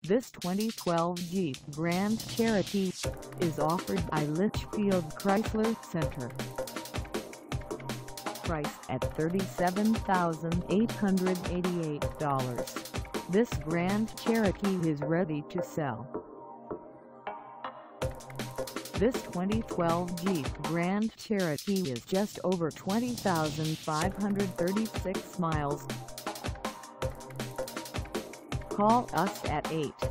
This 2012 Jeep Grand Cherokee is offered by Litchfield Chrysler Center. Priced at $37,888, this Grand Cherokee is ready to sell. This 2012 Jeep Grand Cherokee is just over 20,536 miles. Call us at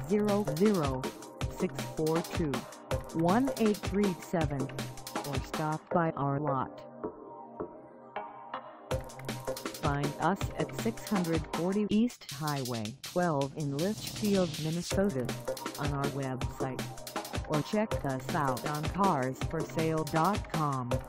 800-642-1837 or stop by our lot. Find us at 640 East Highway 12 in Litchfield, Minnesota on our website, or check us out on carsforsale.com.